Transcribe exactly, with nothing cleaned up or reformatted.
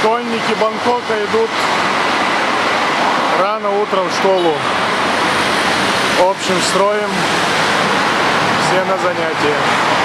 Школьники Бангкока идут рано утром в школу. Общим строем, все на занятия.